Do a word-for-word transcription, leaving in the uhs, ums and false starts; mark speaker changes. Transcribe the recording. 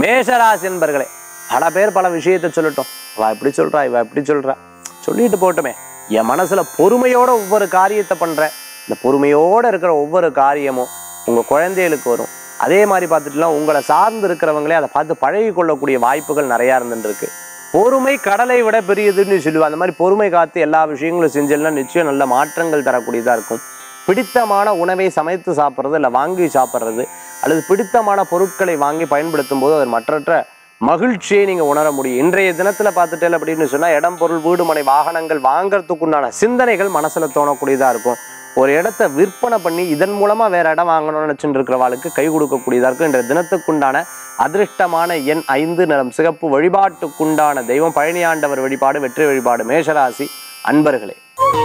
Speaker 1: மேஷராசி என்பர்களே, பல பேர் பல விஷயத்தை சொல்லட்டும். இவ இப்படி சொல்றா, இவ இப்படி சொல்றா, சொல்லிட்டு போட்டுமே. என் மனசுல பொறுமையோட ஒவ்வொரு காரியத்தை பண்றேன். இந்த பொறுமையோட இருக்கிற ஒவ்வொரு காரியமும் உங்க குழந்தைகளுக்கு வரும். அதே மாதிரி பார்த்துட்டுலாம் உங்களை சார்ந்து இருக்கிறவங்களே அதை பார்த்து பழகி கொள்ளக்கூடிய வாய்ப்புகள் நிறையா இருந்துருக்கு. பொறுமை கடலை விட பெரியதுன்னு சொல்லுவாங்க. அந்த மாதிரி பொறுமை காத்து எல்லா விஷயங்களும் செஞ்சேன்னா நிச்சயம் நல்ல மாற்றங்கள் தரக்கூடியதாக இருக்கும். பிடித்தமான உணவை சமைத்து சாப்பிட்றது, இல்லை வாங்கி சாப்பிட்றது, அல்லது பிடித்தமான பொருட்களை வாங்கி பயன்படுத்தும் போது அது மற்றற்ற மகிழ்ச்சியை நீங்கள் உணர முடியும். இன்றைய தினத்தில் பார்த்துட்டேன் அப்படின்னு சொன்னால் இடம், பொருள், வீடு, மனை, வாகனங்கள் வாங்கறதுக்குண்டான சிந்தனைகள் மனசில் தோணக்கூடியதாக இருக்கும். ஒரு இடத்த விற்பனை பண்ணி இதன் மூலமாக வேறு இடம் வாங்கணும்னு நினச்சிட்டு இருக்கிறவாளுக்கு கை கொடுக்கக்கூடியதாக இருக்கும். இன்றைய தினத்துக்குண்டான அதிர்ஷ்டமான எண் ஐந்து, நிறம் சிகப்பு. வழிபாட்டுக்குண்டான தெய்வம் பழனியாண்டவர் வழிபாடு வெற்றி வழிபாடு. மேஷராசி அன்பர்களே.